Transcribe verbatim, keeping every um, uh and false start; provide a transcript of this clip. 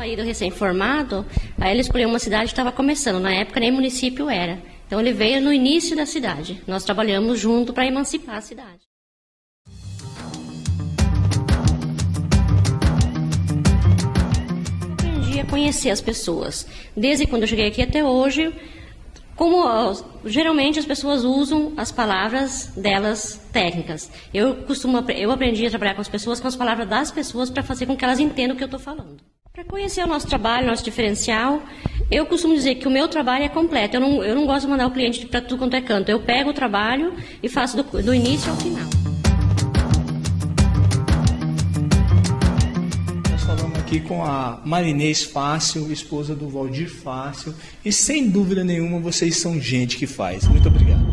recém-saído, recém-formado, aí ele escolheu uma cidade que estava começando. Na época nem município era. Então ele veio no início da cidade. Nós trabalhamos junto para emancipar a cidade. Eu aprendi a conhecer as pessoas. Desde quando eu cheguei aqui até hoje, como geralmente as pessoas usam as palavras delas técnicas. Eu costumo, eu aprendi a trabalhar com as pessoas, com as palavras das pessoas, para fazer com que elas entendam o que eu estou falando. Para conhecer o nosso trabalho, o nosso diferencial, eu costumo dizer que o meu trabalho é completo. Eu não, eu não gosto de mandar o cliente para tudo quanto é canto. Eu pego o trabalho e faço do, do início ao final. Nós falamos aqui com a Marinês Fácil, esposa do Valdir Fácil. E sem dúvida nenhuma, vocês são gente que faz. Muito obrigado.